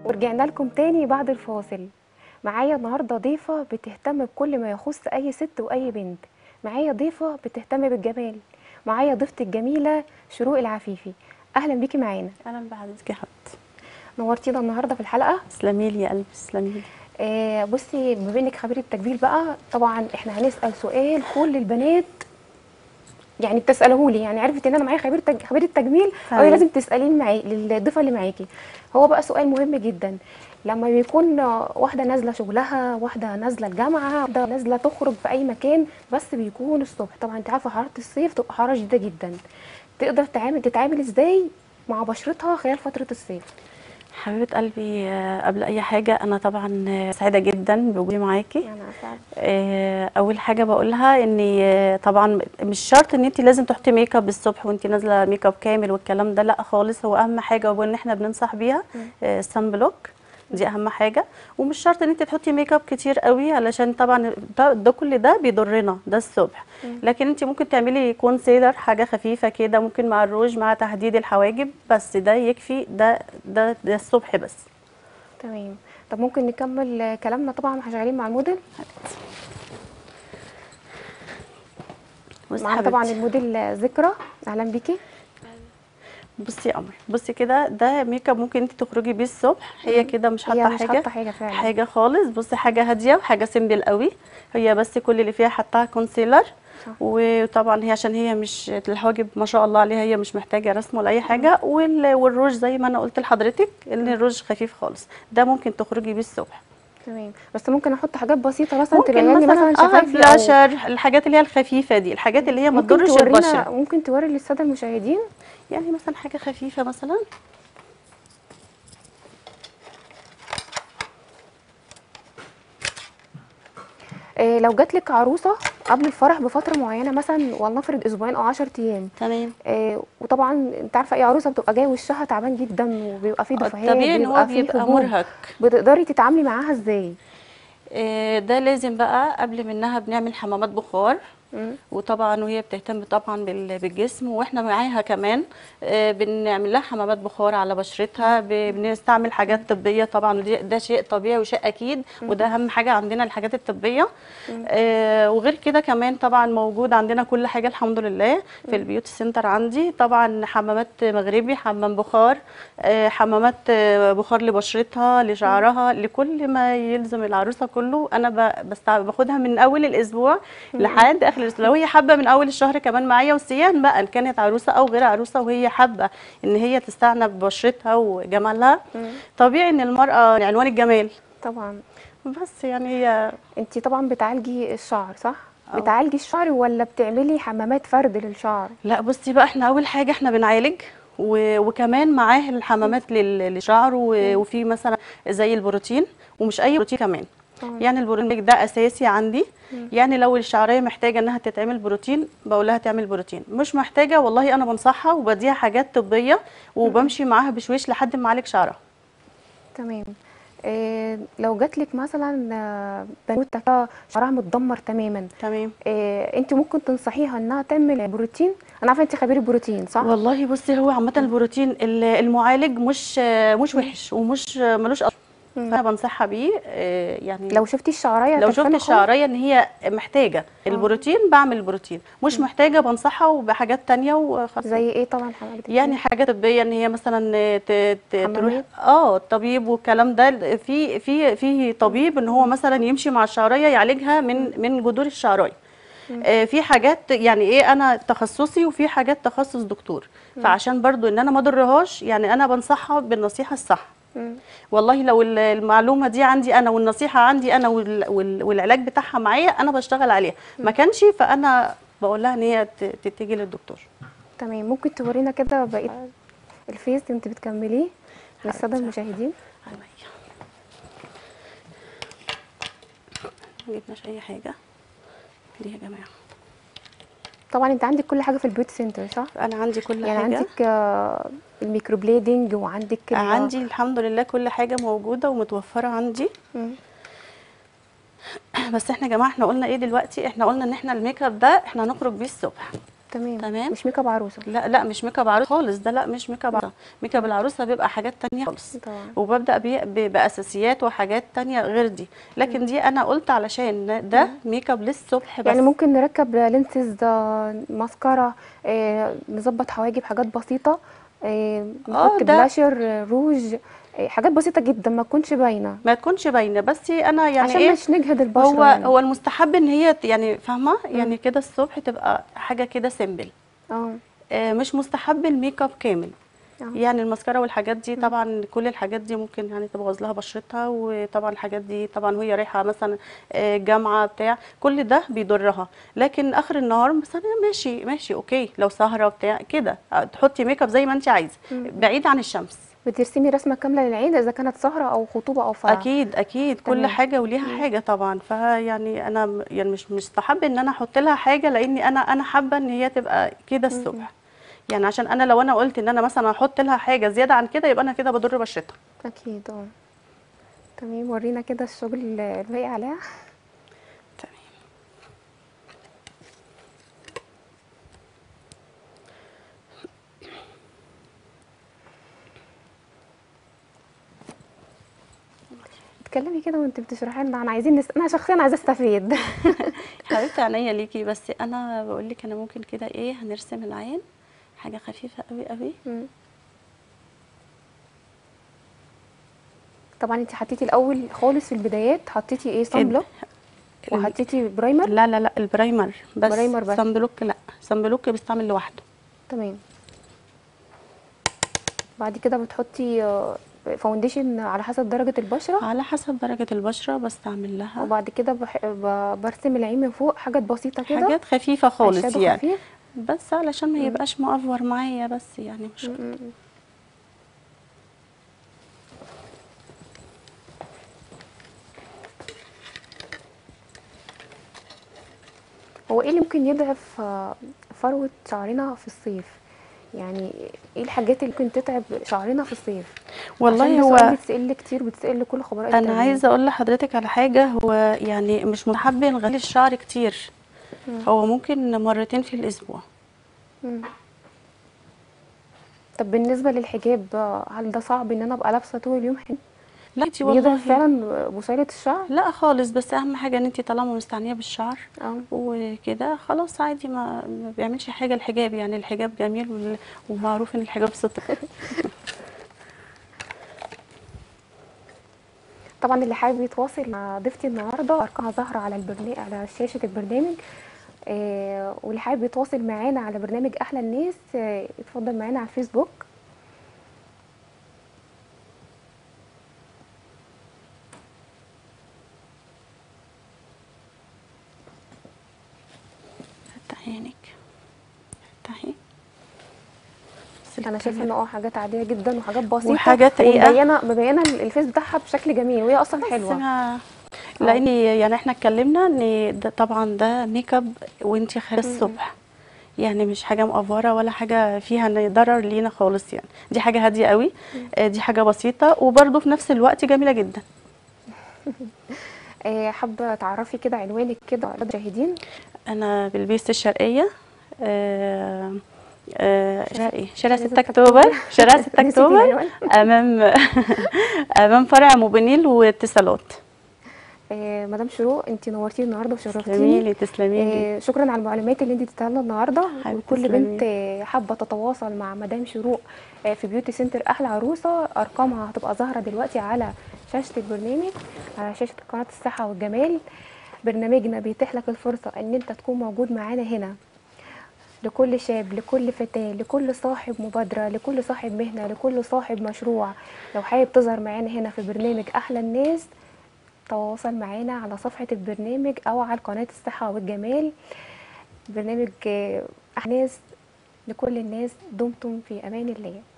ورجعنا لكم تاني بعد الفاصل. معايا النهارده ضيفه بتهتم بكل ما يخص اي ست واي بنت. معايا ضيفه بتهتم بالجمال. معايا ضيفتي الجميله شروق العفيفي. اهلا بيكي معانا. اهلا بحضرتك يا حبيبتي. نورتينا النهارده في الحلقه. تسلمي لي يا قلبي، تسلمي لي. بصي، بما انك خبيره تجميل بقى، طبعا احنا هنسال سؤال كل البنات يعني بتساله لي، يعني عرفت ان انا معايا خبيره تجميل، او تمام. لازم تساليه معايا للضيفه اللي معاكي. هو بقى سؤال مهم جدا. لما بيكون واحده نازله شغلها، واحده نازله الجامعه، واحده نازله تخرج في اي مكان، بس بيكون الصبح، طبعا انت عارفه حراره الصيف تبقى حراره شديده جدا، تقدر تتعامل ازاي مع بشرتها خلال فتره الصيف؟ حبيبه قلبي، قبل اي حاجه انا طبعا سعيده جدا بوجودي معاكي. انا اسعد. اول حاجه بقولها ان طبعا مش شرط ان انت لازم تحطي ميك اب الصبح وانت نازله ميك اب كامل والكلام ده، لا خالص. هو اهم حاجه وان احنا بننصح بيها السان بلوك، دي اهم حاجه. ومش شرط ان انت تحطي ميك اب كتير قوي، علشان طبعا ده كل ده بيضرنا ده الصبح. لكن انت ممكن تعملي كونسيلر، حاجه خفيفه كده، ممكن مع الروج مع تحديد الحواجب، بس ده يكفي. ده الصبح بس. تمام. طب ممكن نكمل كلامنا؟ طبعا احنا شغالين مع الموديل. بصي معانا طبعا حبيبتي، الموديل ذكرى. اهلا بيكي. بصي يا قمر، بصي كده، ده ميك اب ممكن انت تخرجي بيه الصبح. هي كده مش هي حاطه مش حاجه، حاطه حاجه فعلا. حاجه خالص. بصي حاجه هاديه وحاجه سيمبل قوي. هي بس كل اللي فيها حطها كونسيلر. صح. وطبعا هي عشان هي مش الحواجب ما شاء الله عليها، هي مش محتاجه رسم ولا اي حاجه. والروج زي ما انا قلت لحضرتك ان الروج خفيف خالص، ده ممكن تخرجي بيه الصبح. تمام. بس ممكن احط حاجات بسيطه مثلا ممكن تبين لي مثلا مثلا شفايفي، او بلاشر، الحاجات اللي هي الخفيفه دي، الحاجات اللي هي ما ممكن تضرش البشره. تورينا، ممكن توري للساده المشاهدين. يعني مثلا حاجه خفيفه مثلا. لو جات لك عروسه قبل الفرح بفتره معينه، مثلا ولنفرض اسبوعين او 10 ايام، تمام. وطبعا انت عارفه اي عروسه بتبقى جايه وشها تعبان جدا، وبيبقى فيه دفهات، الطبيعي ان هو بيبقى فيه بيبقى حبوب، مرهق. بتقدري تتعاملي معاها ازاي؟ ده لازم بقى قبل منها بنعمل حمامات بخار. مم. وطبعا وهي بتهتم طبعا بالجسم، واحنا معاها كمان بنعمل لها حمامات بخار على بشرتها. بنستعمل حاجات طبيه طبعا، ده شيء طبيعي وشيء اكيد، وده اهم حاجه عندنا الحاجات الطبيه. وغير كده كمان طبعا موجود عندنا كل حاجه الحمد لله في البيوتي سنتر. عندي طبعا حمامات مغربي، حمام بخار، حمامات بخار لبشرتها لشعرها، لكل ما يلزم العروسه كله. انا باخدها من اول الاسبوع لحد اخر الاسبوع. لو هي حابه من اول الشهر كمان معايا، وسيان بقى ان كانت عروسه او غير عروسه، وهي حابه ان هي تستعنى ببشرتها وجمالها. طبيعي ان المراه عنوان الجمال. طبعا. بس يعني هي انت طبعا بتعالجي الشعر، صح؟ أو بتعالجي الشعر ولا بتعملي حمامات فرد للشعر؟ لا، بصي بقى، احنا اول حاجه احنا بنعالج، وكمان معاه الحمامات للشعر، وفي مثلا زي البروتين، ومش اي بروتين كمان. يعني البروتين ده اساسي عندي. يعني لو الشعريه محتاجه انها تتعمل بروتين، بقول لها تعمل بروتين. مش محتاجه، والله انا بنصحها وبديها حاجات طبيه، وبمشي معاها بشويش لحد ما اعالج شعرها. تمام. لو جاتلك مثلا بنوته كده شعرها متدمر تماما، تمام. انت ممكن تنصحيها انها تعمل بروتين؟ انا عارفه انت خبيره بروتين، صح؟ والله بصي، هو عامه البروتين المعالج مش وحش ومش ملوش اثر. فانا بنصحها بيه يعني. لو شفتي الشعريه لو شفت تلفانه خالص. الشعريه ان هي محتاجه البروتين، بعمل البروتين. مش محتاجه، بنصحها وبحاجات تانية وخلاص. زي ايه طبعا حضرتك؟ يعني حاجه طبيه، ان هي مثلا تروح حمامات. الطبيب والكلام ده. في طبيب ان هو مثلا يمشي مع الشعريه يعالجها من جذور الشعريه. في حاجات يعني ايه، انا تخصصي، وفي حاجات تخصص دكتور. فعشان برضو ان انا ما اضرهاش، يعني انا بنصحها بالنصيحه الصح. والله لو المعلومه دي عندي انا، والنصيحه عندي انا، والعلاج بتاعها معايا، انا بشتغل عليها. ما كانش، فانا بقول لها ان هي تتجه للدكتور. تمام. ممكن تورينا كده بقيه الفيس انت بتكمليه للساده حبيبتي المشاهدين؟ عينيا، ما جبناش اي حاجه دي يا جماعه. طبعا انت عندك كل حاجه في البيوت سنتر، صح؟ انا عندي كل يعني حاجه. عندك الميكروبليدنج، وعندك عندي الحمد لله كل حاجه موجوده ومتوفره عندي. بس احنا يا جماعه، احنا قلنا ايه دلوقتي؟ احنا قلنا ان احنا الميك اب ده احنا هنخرج بيه الصبح. تمام. مش ميك اب عروسه. لا لا، مش ميك اب عروسه خالص، ده لا مش ميك اب عروسه. ميك اب العروسه بيبقى حاجات تانية خالص، طبعا. وببدا باساسيات وحاجات تانية غير دي. لكن دي انا قلت علشان ده ميك اب للصبح يعني بس. ممكن نركب لينسز، ماسكارا، نظبط حواجب، حاجات بسيطه، اه نحط ده بلاشر، روج، حاجات بسيطه جدا ما تكونش باينه، ما تكونش باينه، بس انا يعني عشان ايه، مش نجهد هو البشره يعني. هو المستحب ان هي يعني فاهمه، مم. يعني كده الصبح تبقى حاجه كده سيمبل. اه. مش مستحب الميك اب كامل. اه. يعني الماسكارا والحاجات دي مم. طبعا، كل الحاجات دي ممكن يعني تبوظ لها بشرتها، وطبعا الحاجات دي طبعا وهي رايحه مثلا جامعه بتاع، كل ده بيضرها. لكن اخر النهار مثلا ماشي ماشي اوكي، لو سهره بتاع كده تحطي ميك اب زي ما انت عايزه، مم. بعيد عن الشمس. بترسمي رسمه كامله للعين اذا كانت سهره او خطوبه او فرح. اكيد اكيد، كل تمام. حاجه وليها مم. حاجه طبعا. فيعني انا يعني مش مستحب ان انا احط لها حاجه، لاني انا حابه ان هي تبقى كده مم. الصبح. يعني عشان انا لو انا قلت ان انا مثلا احط لها حاجه زياده عن كده، يبقى انا كده بضر بشرتها. اكيد. اه. تمام، ورينا كده الشغل الباقي عليها. تمام. اتكلمي كده وانت بتشرحي لنا، انا عايزين انا شخصيا عايزه استفيد. حبيبتي عينيا ليكي، بس انا بقول لك انا ممكن كده ايه، هنرسم العين حاجه خفيفه قوي قوي. مم. طبعا انت حطيتي الاول خالص في البدايات، حطيتي ايه؟ صن ال... بلوك، ال... وحطيتي برايمر. لا لا لا، البرايمر بس، برايمر بس. صن بلوك لا، صن بلوك بيستعمل لوحده. تمام. بعد كده بتحطي فاونديشن على حسب درجة البشرة. على حسب درجه البشره بستعمل لها. وبعد كده برسم العين من فوق حاجات بسيطة كده، حاجات خفيفه اي خالص شادو يعني، خفيف. بس علشان ما مم. يبقاش مؤفور معايا، بس يعني مش اكتر. مم. هو ايه اللي ممكن يضعف فروة شعرنا في الصيف؟ يعني ايه الحاجات اللي ممكن تتعب شعرنا في الصيف؟ عشان والله ده سؤال هو بيتسأل كتير، بيتسأل لكل خبراء انا التجميل. عايزه اقول لحضرتك على حاجه، هو يعني مش مستحب نغسل الشعر كتير، مم. هو ممكن مرتين في الاسبوع. مم. طب بالنسبة للحجاب، هل ده صعب ان انا ابقى لابسة طول اليوم حجاب؟ لا دي بيضعف والله، فعلا بصيلة الشعر؟ لا خالص، بس اهم حاجه ان انت طالما مستعنيه بالشعر اه. وكده خلاص عادي، ما بيعملش حاجه الحجاب، يعني الحجاب جميل ومعروف ان الحجاب ستر. طبعا اللي حابب يتواصل مع ضيفتي النهارده، ارقامها ظاهره على البرنامج، على شاشه البرنامج. واللي حابب يتواصل معانا على برنامج احلى الناس، يتفضل معانا على الفيسبوك. فتحي عينك، فتحي بس انا شايفه ان الكاميرا. حاجات عاديه جدا وحاجات بسيطه، وحاجات رقيقه، ومبينه الفيس بتاعها بشكل جميل، وهي اصلا بس حلوه. ما اه. لان يعني احنا اتكلمنا ان ده طبعا ده ميك اب وانت خارجه م- م. الصبح، يعني مش حاجه مقفره ولا حاجه فيها ضرر لينا خالص، يعني دي حاجه هاديه قوي. دي حاجه بسيطه وبرده في نفس الوقت جميله جدا. حابه تعرفي كده عنوانك كده للمشاهدين؟ انا بالبيست الشرقيه، شارع ايه، شارع شارع 6 6 اكتوبر. اكتوبر، شارع 6 نسيتي اكتوبر، العنوان. امام امام فرع موبينيل واتصالات. مدام شروق، انت نورتيني النهارده تسلمي وشرفتيني. لي تسلمي لي شكرا على المعلومات اللي انت اديتها لنا النهارده. حبيبتي، وكل بنت تسلمي. حابه تتواصل مع مدام شروق في بيوتي سنتر احلى عروسه، ارقامها هتبقى ظاهره دلوقتي على شاشه البرنامج، على شاشه قناه الصحه والجمال. برنامجنا بيتيح لك الفرصه ان انت تكون موجود معانا هنا، لكل شاب، لكل فتاة، لكل صاحب مبادرة، لكل صاحب مهنة، لكل صاحب مشروع. لو حابب تظهر معانا هنا في برنامج أحلى الناس، تواصل معانا على صفحة البرنامج أو على قناة الصحة والجمال. برنامج أحلى الناس لكل الناس. دمتم في أمان الله.